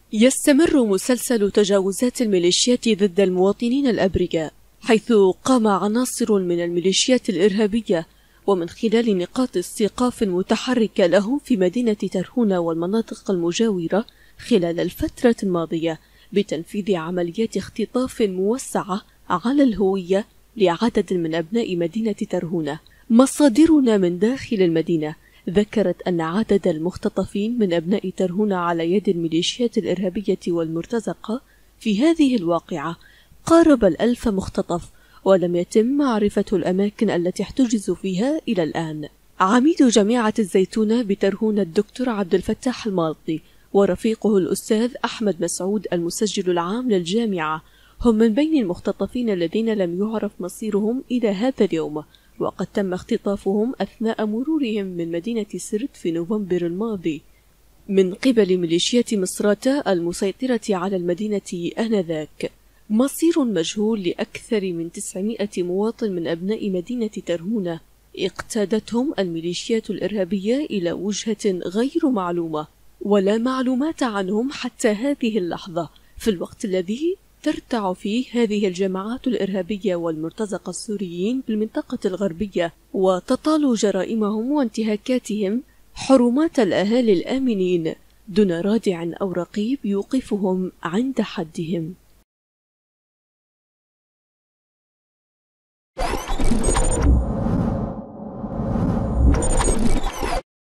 يستمر مسلسل تجاوزات الميليشيات ضد المواطنين الأبرياء، حيث قام عناصر من الميليشيات الإرهابية ومن خلال نقاط استيقاف متحركة لهم في مدينة ترهونة والمناطق المجاورة خلال الفترة الماضية بتنفيذ عمليات اختطاف موسعة على الهوية لعدد من أبناء مدينة ترهونة. مصادرنا من داخل المدينة ذكرت أن عدد المختطفين من أبناء ترهونة على يد الميليشيات الإرهابية والمرتزقة في هذه الواقعة قارب 1000 مختطف، ولم يتم معرفة الأماكن التي احتجزوا فيها إلى الآن. عميد جامعة الزيتونة بترهونة الدكتور عبد الفتاح المالطي ورفيقه الأستاذ أحمد مسعود المسجل العام للجامعة هم من بين المختطفين الذين لم يعرف مصيرهم إلى هذا اليوم، وقد تم اختطافهم أثناء مرورهم من مدينة سرت في نوفمبر الماضي من قبل ميليشيات مصراتة المسيطرة على المدينة آنذاك. مصير مجهول لأكثر من 900 مواطن من أبناء مدينة ترهونة اقتادتهم الميليشيات الإرهابية إلى وجهة غير معلومة، ولا معلومات عنهم حتى هذه اللحظة، في الوقت الذي ترتع فيه هذه الجماعات الإرهابية والمرتزقة السوريين بالمنطقة الغربية، وتطال جرائمهم وانتهاكاتهم حرمات الأهالي الآمنين دون رادع أو رقيب يوقفهم عند حدهم.